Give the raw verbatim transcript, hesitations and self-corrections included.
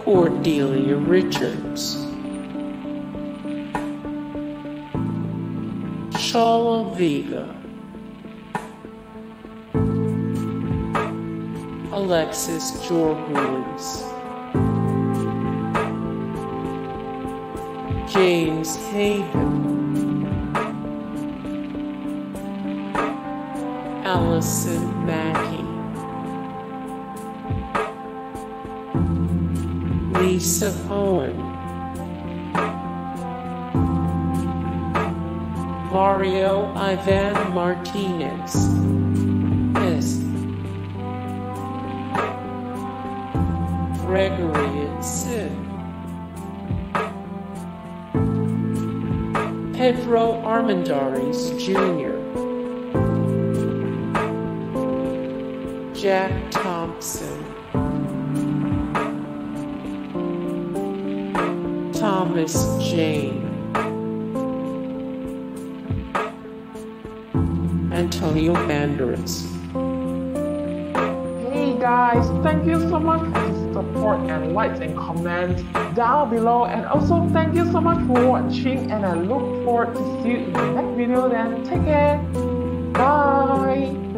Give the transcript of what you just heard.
Cordelia Richards, Shala Vega, Alexis Jorhulis, James Hayden, Allison Mackey, Lisa Owen, Mario Ivan Martinez, S. Gregory and Sid, Pedro Armendariz Junior, Jack Thompson, Thomas Jane, Antonio Banderas. Hey guys, thank you so much for the support and likes and comments down below, and also thank you so much for watching, and I look forward to see you in the next video. Then take care, bye.